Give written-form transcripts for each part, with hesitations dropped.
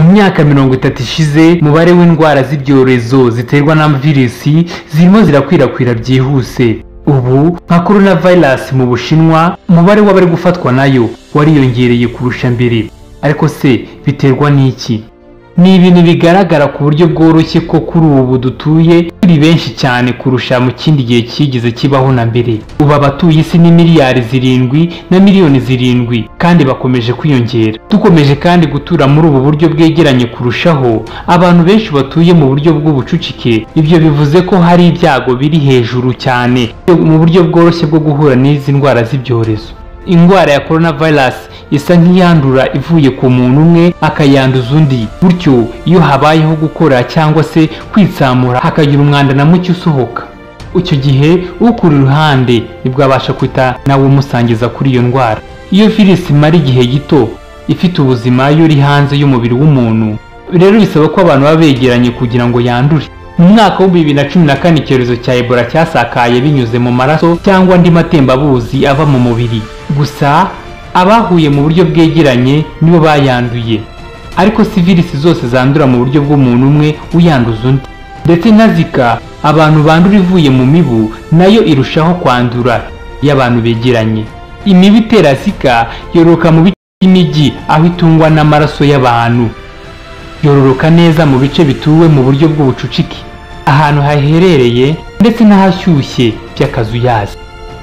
myaka 30 ishize umubare w'indwara z'ibyorezo ziterwa na virusi zirimo zirakwirakwira byihuse. Ubu nka coronavirus mu Bushinwa umubare w'abari gufatwa nayo wariyongereye kurusha mbere. Ariko se biterwa n'iki? Ni ibintu bigaragara ku buryo bworoshye ko kuri ubu dutuye turi benshi cyane kurusha mu kindi gihe kigeze kibaho na mbere. Ubu abatuye isi ni miliyari 7 na miliyoni 7 kandi bakomeje kwiyongera. Dukomeje kandi gutura muri ubu buryo bwegeranye kurushaho, abantu benshi batuye mu buryo bw'ubucucike. Ibyo bivuze ko hari ibyago biri hejuru cyane mu buryo bworoshye bwo guhura n'izi ndwara z'ibyorezo. Indwara ya coronavirus isa nk'iyandura ivuye ku muntu umwe akayanduza undi. Buryo iyo habayeho gukora cyangwa se kwitsamura hakagira umwanda na muke usohoka, icyo gihe ukuri iruhande nibwo abasha kwita nawe umusangiza kuri iyo ndwara. Iyo virusi imara igihe gito ifite ubuzima iyo iri hanze y'umubiri w'umuntu, rero bisaba ko abantu baba begeranye kugira ngo yandure. Mu mwaka wa 2014 icyorezo cya Ebola cyasakaye binyuze mu maraso cyangwa andi matembabuzi ava mu mubiri. Gusa abahuye mu buryo bwegeranye nibo bayanduye. Ariko si virusi zose zandura mu buryo bw'umuntu umwe uyanduza undi. Ndetse na Zika, abantu bandura ivuye mu mibu, nayo irushaho kwandura iyo abantu begeranye. Imibu itera Zika yororoka mu bice by'imijyi aho itungwa n'amaraso y'abantu. Yororoka neza mu bice bituwe mu buryo bw'ubucucike, ahantu haherereye ndetse n'ahashyushye by'akazuyazi.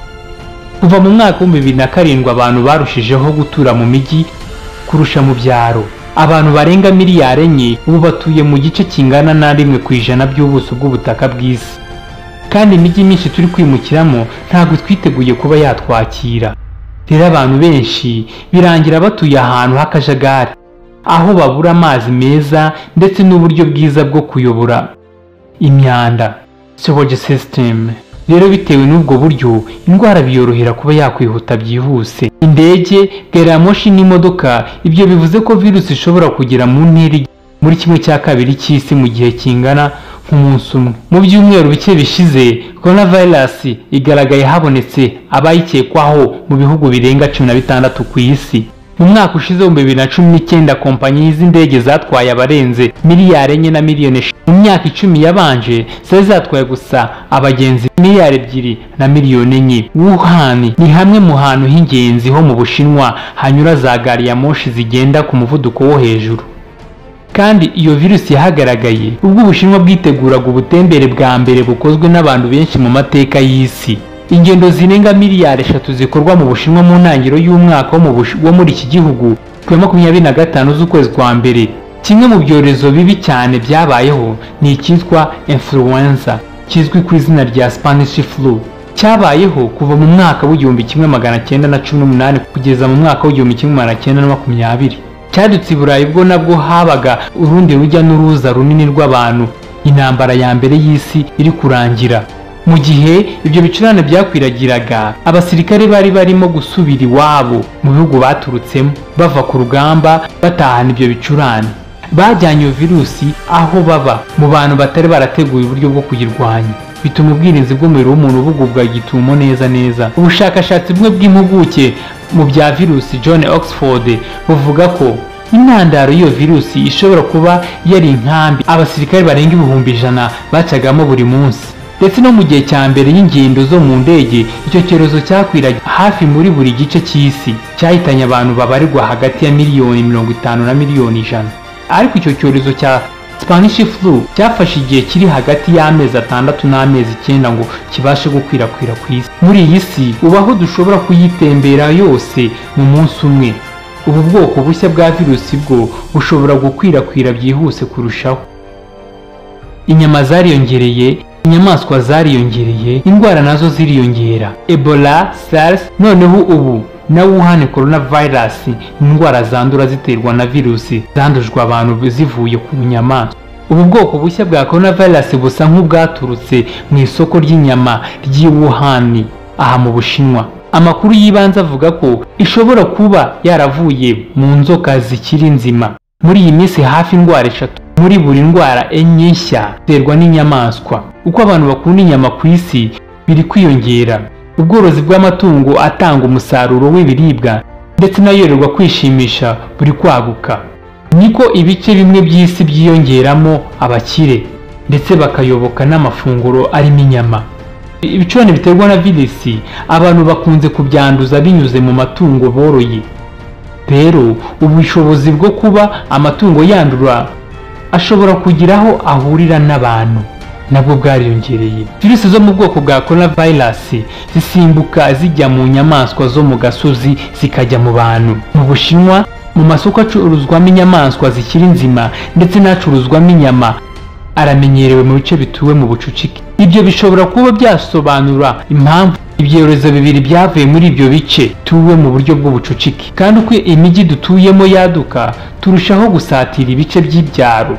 Kuva mu mwaka wa 2007 abantu barushijeho gutura mu mijyi kurusha mu byaro. Abantu barenga miliyari 4 ubu batuye mu gice kingana na 1% by'ubuso bw'ubutaka bw'isi. Kandi imijyi myinshi turi kwimukiramo ntabwo twiteguye kuba yatwakira. Rero abantu benshi birangira batuye ahantu h'akajagari, aho babura amazi meza ndetse n'uburyo bwiza bwo kuyobora imyanda, sewage system. Rero bitewe n'ubwo buryo indwara biyorohera kuba yakwihuta byihuse. Indege, gari ya moshi n'imodoka, ibyo bivuze ko virusi ishobora kugera mu ntera muri 1/2 cy'isi mu gihe kingana nk'umunsi umwe. Mu byumweru bike bishize coronavirus igaragaye habonetse abayikekwaho mu bihugu birenga 16 ku isi. Mu mwaka ushize wa 2019 kompanyi z'indege zatwaye abarenze miliyari 4 na miliyoni 5. Mu myaka 10 yabanje zari zatwaye gusa abagenzi miliyari 2 na miliyoni 4. Wuhan ni hamwe mu hantu h'ingenzi ho mu Bushinwa hanyura za gari ya moshi zigenda ku muvuduko wo hejuru. Kandi iyo virusi yahagaragaye ubwo Ubushinwa bwiteguraga ubutembere bwa mbere bukozwe n'abantu benshi mu mateka y'isi. Ingendo zirenga miliyari 3 zikorwa mu Bushinwa mu ntangiriro y'umwaka wo muri iki gihugu ku 25 z'ukwezi kwa mbere. Kimwe mu byorezo bibi cyane byabayeho ni icyitwa influenza, kizwi ku izina rya Spanish flu. Cyabayeho kuva mu mwaka w'1918 kugeza mu mwaka w'1920. Cyadutse i Burayi bwo nabwo habaga urundi rujya n'uruza runini rw'abantu. Intambara ya mbere y'isi iri kurangira. Mu gihe ibyo bicurane byakwiragiraga, abasirikare bari barimo gusubira iwabo mu bihugu baturutsemo bava ku rugamba batahana ibyo bicurane. Bajyanye iyo virusi aho baba mu bantu batari barateguye uburyo bwo kuyirwanya, bituma ubwirinzi bw'umubiri w'umuntu bugubwa gitumo neza. Ubushakashatsi bumwe bw'impuguke mu bya virusi John Oxford buvuga ko intandaro y'iyo virusi ishobora kuba yari inkambi abasirikare barenga 100,000 bacagamo buri munsi. Ndetse no mu gihe cya mbere y'ingendo zo mu ndege, icyo cyorezo cyakwiraga hafi muri buri gice cy'isi, cyahitanye abantu babarirwa hagati ya miliyoni 50 na miliyoni 100. Ariko icyo cyorezo cya Spanish flu cyafashe igihe kiri hagati y'amezi 6 n'amezi 9 ngo kibashe gukwirakwira ku isi. Muri iyi si ubaho dushobora kuyitembera yose mu munsi umwe. Ubu bwoko bushya bwa virusi bwo bushobora gukwirakwira byihuse kurushaho. Inyama zariyongereye, inyamaswa zariyongereye, indwara nazo ziriyongera. Ebola, SARS, noneho ubu na Wuhan coronavirus, indwara zandura ziterwa na virusi zandujwe abantu zivuye ku nyamaswa. Ubu bwoko bushya bwa coronavirus busa nk'ubwaturutse mu isoko ry'inyama ry'i Wuhan aha mu Bushinwa. Amakuru y'ibanze avuga ko ishobora kuba yaravuye mu nzoka zikiri nzima. Muri iyi minsi hafi indwara 3 muri buri ndwara enye nshya ziterwa n'inyamaswa. Uko abantu bakunda inyama ku isi biri kwiyongera, ubworozi bw'amatungo atanga umusaruro w'ibiribwa ndetse n'ayororwa kwishimisha buri kwaguka. niko ibice bimwe by'isi byiyongeramo abakire ndetse bakayoboka n'amafunguro arimo inyama. Ibicurane biterwa na virusi abantu bakunze kubyanduza binyuze mu matungo boroye. Rero ubushobozi bwo kuba amatungo yandura ashobora kugira aho ahurira n'abantu nabwo bwariyongereye. Virusi zo mu bwoko bwa coronavirus zisimbuka zijya mu nyamaswa zo mu gasozi zikajya mu bantu. Mu Bushinwa mu masoko acuruzwamo inyamaswa zikiri nzima ndetse n'acuruzwamo inyama aramenyerewe mu bice bituwe mu bucucike. Ibyo bishobora kuba byasobanura impamvu ibyorezo bibiri byavuye muri ibyo bice tuwe mu buryo bw'ubucucike. Kandi uko imijyi dutuyemo yaduka turushaho gusatira ibice by'ibyaro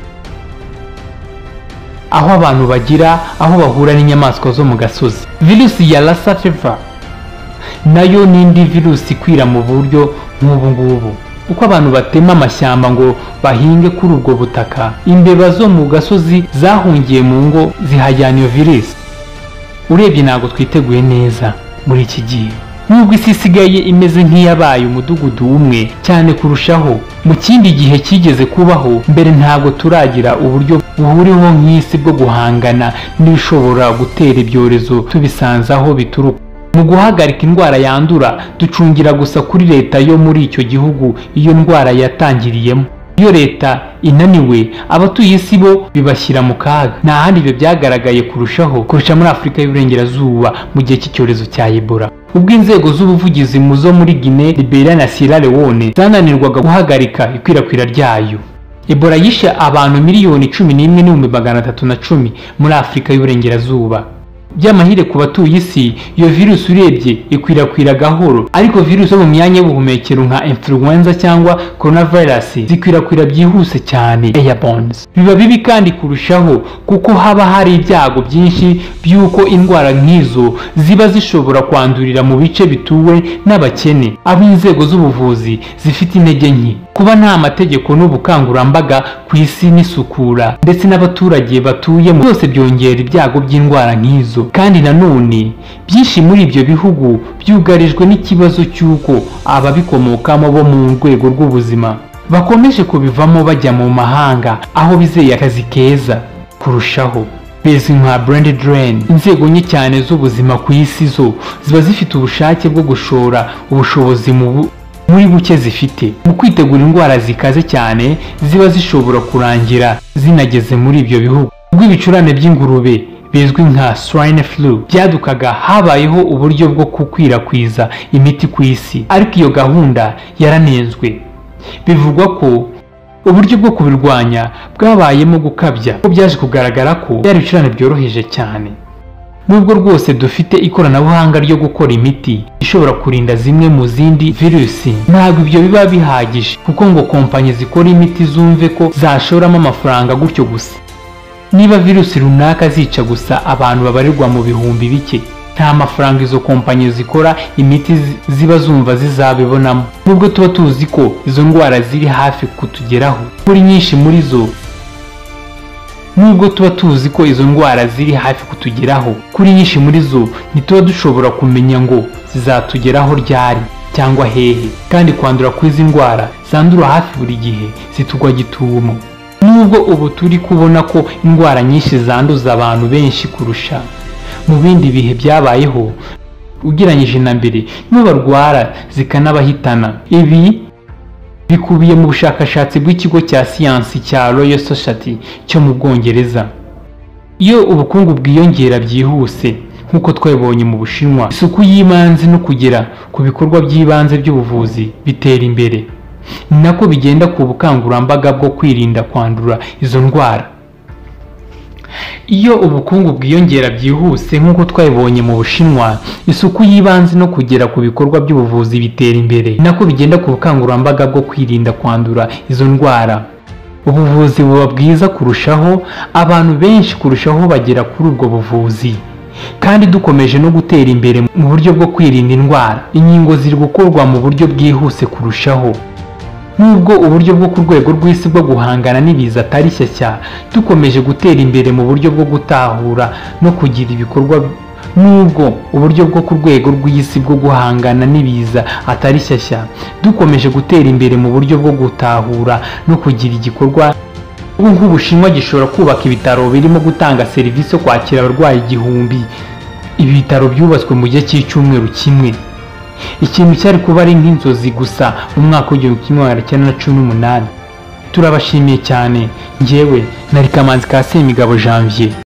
aho abantu bagira aho bahura n'inyamaswa zo mu gasozi. Virusi ya Lassa fever nayo n'indi virusi ikwira mu buryo nk'ubu ngubu. Uko abantu batema amashyamba ngo bahinge kuri ubwo butaka, imbeba zo mu gasozi zahungiye mu ngo zihajyana iyo virusi. Urebye ntabwo twiteguye neza muri iki gihe, nubwo isi isigaye imeze nk'iyabaye umudugudu umwe cyane kurushaho mu kindi gihe kigeze kubaho mbere. Ntabwo turagira uburyo buhuriweho nk'isi bwo guhangana n'ibishobora gutera ibyorezo tubisanze aho bituruka. Mu guhagarika indwara yandura ducungira gusa kuri leta yo muri icyo gihugu iyo ndwara yatangiriyemo. Iyo leta inaniwe abatuye isi bo bibashyira mu kaga. Nta handi ibyo byagaragaye kurusha muri Afurika y'Uburengerazuba mu gihe cy'icyorezo cya Ebola, ubwo inzego z'ubuvugizi mu zo muri Guinea, Liberia na Sierra Leone zananirwaga guhagarika ikwirakwira ryayo. Ebola yishe abantu miliyoni 11,310 muri Afurika y'Uburengerazuba. By'amahire ku batuye isi, iyo virusi urebye ikwirakwira gahoro, ariko virusi zo mu myanya y'ubuhumekero nka influenza cyangwa coronavirus zikwirakwira byihuse cyane, airborne. Biba bibi kandi kurushaho kuko haba hari ibyago byinshi by'uko indwara nk'izo ziba zishobora kwandurira mu bice bituwe n'abakene, abo inzego z'ubuvuzi zifite intege nke. Kuba nta mategeko n'ubukangurambaga ku isi n'isukura ndetse n'abaturage batuyemo byose byongera ibyago by'indwara nk'izo. Kandi nanone byinshi muri ibyo bihugu byugarijwe n'ikibazo cy'uko ababikomokamo bo mu rwego rw'ubuzima bakomeje kubivamo bajya mu mahanga aho bizeye akazi keza kurushaho, bizwi nka brand drain. Inzego nke cyane z'ubuzima ku isi zo ziba zifite ubushake bwo gushora ubushobozi muri buke zifite mu kwitegura indwara zikaze cyane ziba zishobora kurangira zinageze muri ibyo bihugu. Ubwo ibicurane by'ingurube bizwi nka swine flu byadukaga, habayeho uburyo bwo gukwirakwiza imiti ku isi, ariko iyo gahunda yaranenzwe. Bivugwa ko uburyo bwo kubirwanya bwabayemo gukabya, ko byaje kugaragara ko byari ibicurane byoroheje cyane. Nubwo rwose dufite ikoranabuhanga ryo gukora imiti ishobora kurinda zimwe mu zindi virusi, ntabwo ibyo biba bihagije kuko ngo kompanyi zikora imiti zumve ko zashoramo amafaranga gutyo gusa. Niba virusi runaka zica gusa abantu babarirwa mu bihumbi bike, nta mafaranga izo kompanyi zikora imiti ziba zumva zizabibonamo. Nubwo tuba tuzi ko izo ndwara ziri hafi kutugeraho, kuri nyinshi muri zo ntituba dushobora kumenya ngo zizatugeraho ryari cyangwa hehe. Kandi kwandura kw'izi ndwara zandura hafi buri gihe zitugwa gitumo. Nubwo ubu turi kubona ko indwara nyinshi zanduza abantu benshi kurusha mu bindi bihe byabayeho ugereranyije na mbere, n'ubarwara zikanabahitana. Ibi bikubiye mu bushakashatsi bw'ikigo cya siyansi cya Royal Society cyo mu Bwongereza. Iyo ubukungu bwiyongera byihuse nk'uko twabonye mu Bushinwa, isuku y'ibanze no kugera ku bikorwa by'ibanze by'ubuvuzi bitera imbere. Nako bigenda ku bukangurambaga bwo kwirinda kwandura izo ndwara. Iyo ubukungu bwiyongera byihuse nk'uko twabibonye mu Bushinwa, isuku y'ibanze no kugera ku bikorwa by'ubuvuzi bitera imbere. Nako bigenda ku bukangurambaga bwo kwirinda kwandura izo ndwara. Ubuvuzi buba bwiza kurushaho, abantu benshi kurushaho bagera kuri ubwo buvuzi. Kandi dukomeje no gutera imbere mu buryo bwo kwirinda indwara, inkingo ziri gukorwa mu buryo bwihuse kurushaho. Nubwo uburyo bwo ku rwego rw'isi bwo guhangana n'ibiza atari shyashya, dukomeje gutera imbere mu buryo bwo gutahura no kugira ibikorwa nubwo uburyo bwo ku rwego rw'isi bwo guhangana n'ibiza atari shyashya, dukomeje gutera imbere mu buryo bwo gutahura no kugira igikorwa. Ubu nk'Ubushinwa gishobora kubaka ibitaro birimo gutanga serivisi yo kwakira abarwayi 1000. Ibi bitaro byubatswe mu gihe cy'icyumweru kimwe, ikintu cyari kuba ari nk'inzozi gusa mu mwaka w'1918. Turabashimiye cyane. Njyewe nari Kamanzi ka Semigabo Janvier.